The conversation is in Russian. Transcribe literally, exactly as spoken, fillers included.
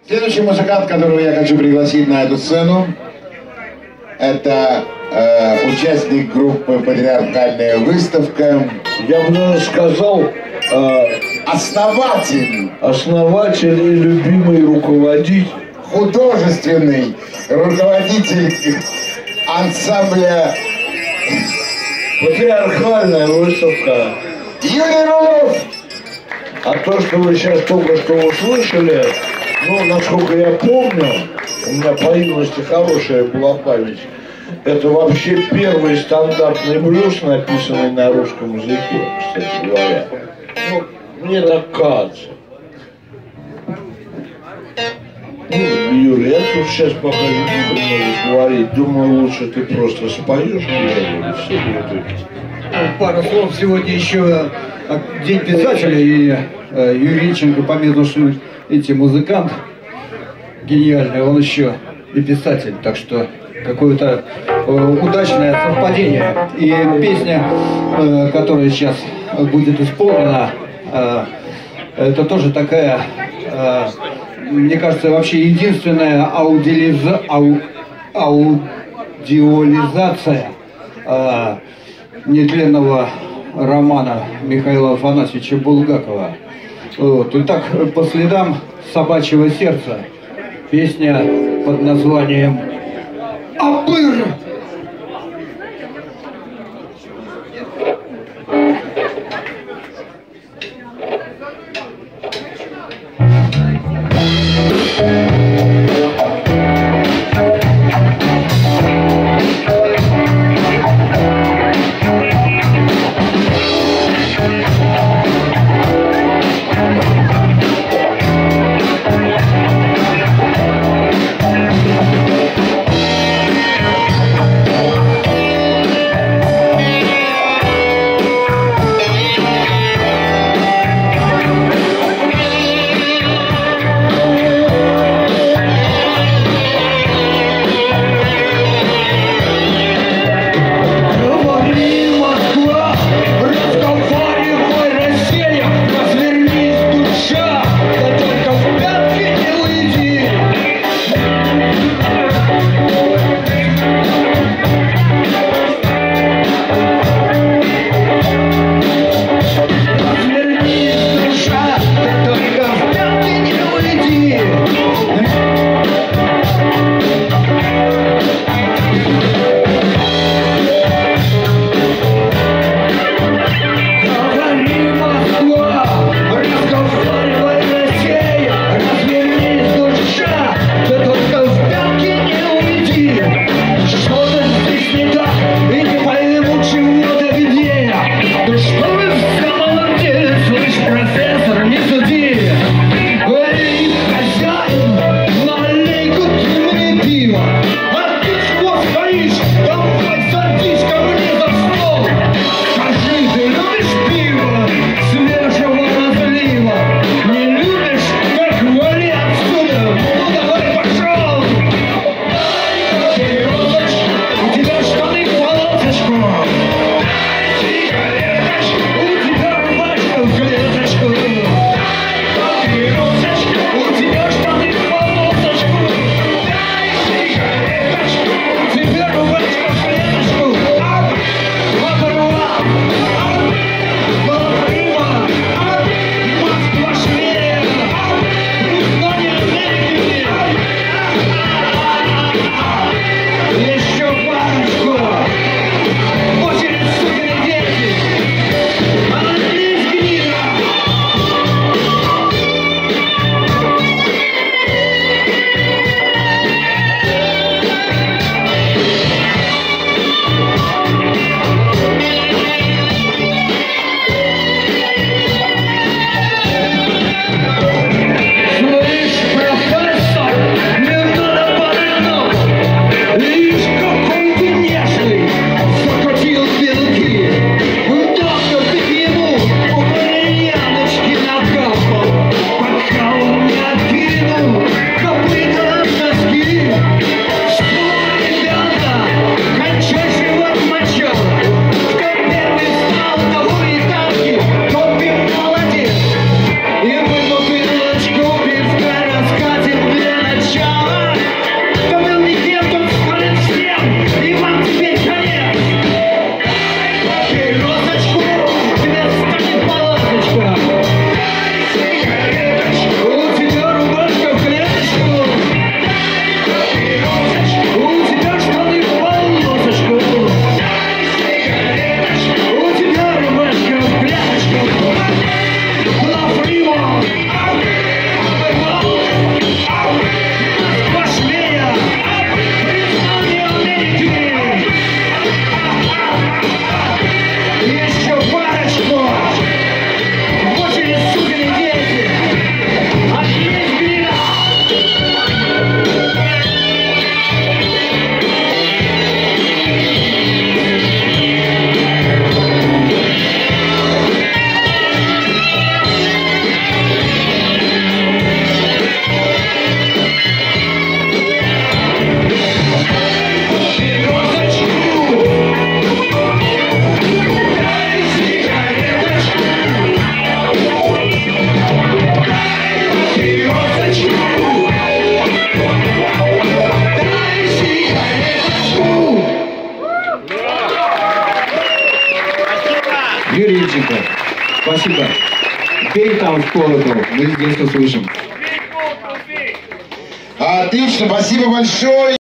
Следующий музыкант, которого я хочу пригласить на эту сцену, это э, участник группы «Патриархальная выставка». Я бы даже сказал, э, основатель. Основатель и любимый руководитель. Художественный руководитель ансамбля «Патриархальная выставка». Юрий Рулов. А то, что вы сейчас только что услышали, ну, насколько я помню, у меня по юности хорошая была память, это вообще первый стандартный блюз, написанный на русском языке, кстати говоря. Ну, мне так кажется. Ну, Юрий, я тут сейчас пока не буду много говорить, думаю, лучше ты просто споешь, и все будет. Пару слов. Сегодня еще День писателя, и э, Юрий Ильченко, помимо что эти музыкант гениальный, он еще и писатель, так что какое-то э, удачное совпадение. И песня, э, которая сейчас будет исполнена, э, это тоже такая, э, мне кажется, вообще единственная аудиолиза, ау, аудиолизация э, нетленного романа Михаила Афанасьевича Булгакова. Вот. И так, по следам собачьего сердца, песня под названием «Абыр». Юриченко. Спасибо. Пей там в колокол, мы здесь услышим. Отлично, спасибо большое.